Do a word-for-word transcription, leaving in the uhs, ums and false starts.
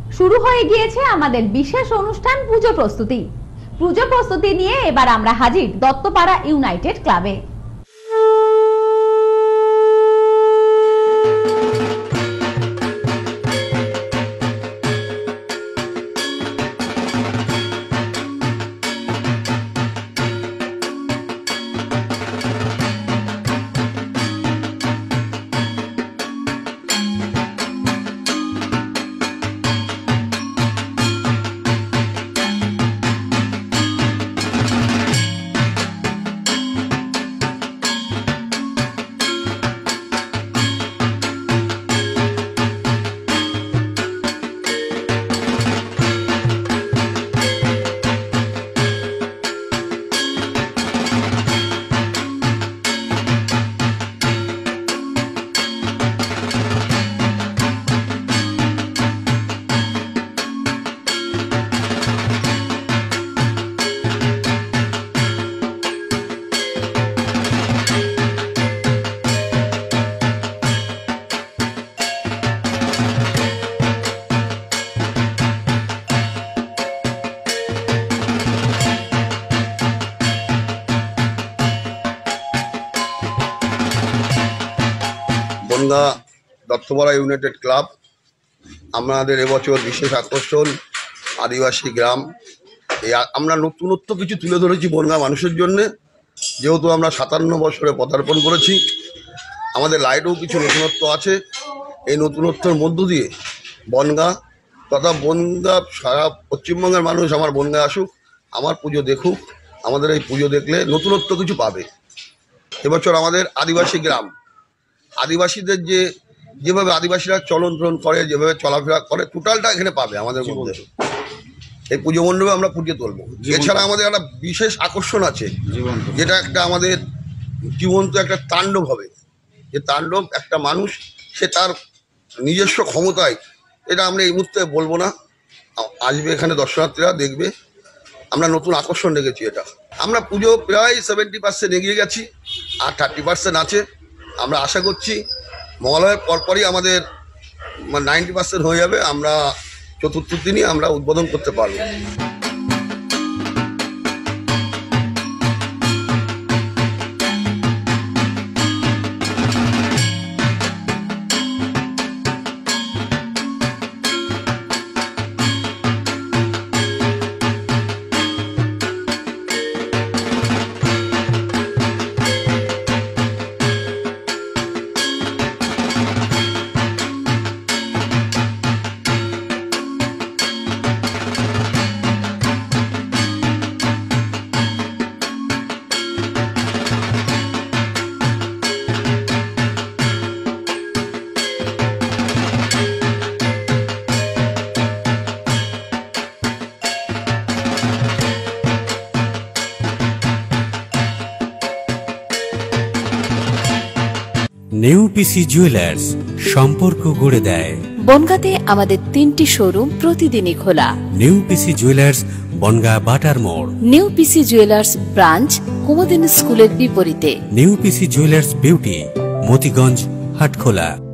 শুরু হয়ে গিয়েছে আমাদের বিশেষ অনুষ্ঠান পুজো প্রস্তুতি। পুজো প্রস্তুতি নিয়ে এবার আমরা হাজির দত্তপাড়া ইউনাইটেড ক্লাবে। বনগাঁ দত্তপাড়া ইউনাইটেড ক্লাব আমাদের এবছর বিশেষ আকর্ষণ আদিবাসী গ্রাম। এই আমরা নতুনত্ব কিছু তুলে ধরেছি বনগাঁ মানুষের জন্যে, যেহেতু আমরা সাতান্ন বছরে পদার্পণ করেছি। আমাদের লাইটেও কিছু নতুনত্ব আছে। এই নতুনত্বের মধ্য দিয়ে বনগাঁ তথা বনগাঁ সারা পশ্চিমবঙ্গের মানুষ আমার বনগাঁ আসুক, আমার পুজো দেখুক। আমাদের এই পুজো দেখলে নতুনত্ব কিছু পাবে। এবছর আমাদের আদিবাসী গ্রাম, আদিবাসীদের যে যেভাবে আদিবাসীরা চলন ফলন করে, যেভাবে চলাফেরা করে, টোটালটা এখানে পাবে আমাদের মধ্যে। এই পুজো মণ্ডপে আমরা পুজো তুলবো। এছাড়া আমাদের একটা বিশেষ আকর্ষণ আছে, যেটা একটা আমাদের জীবন্ত একটা তাণ্ডব হবে। যে তাণ্ডব একটা মানুষ সে তার নিজস্ব ক্ষমতায়, এটা আমরা এই মুহূর্তে বলবো না, আসবে এখানে দর্শনার্থীরা দেখবে। আমরা নতুন আকর্ষণ রেখেছি এটা। আমরা পুজো প্রায় সেভেন্টি পার্সেন্ট এগিয়ে গেছি, আর থার্টি পার্সেন্ট আছে। আমরা আশা করছি মহালয়ের পরপরই আমাদের নাইনটি পার্সেন্ট হয়ে যাবে। আমরা চতুর্থ দিনই আমরা উদ্বোধন করতে পারবো। নিউ পিসি জুয়েলার্স সম্পর্ক গড়ে দেয়। বনগাঁতে আমাদের তিনটি শোরুম প্রতিদিনই খোলা। নিউ পিসি জুয়েলার্স বনগাঁ বাটার মোড়। New PC Jewellers branch Kumudini স্কুলের বিপরীতে। New PC Jewellers beauty Motiganj Hatkhola.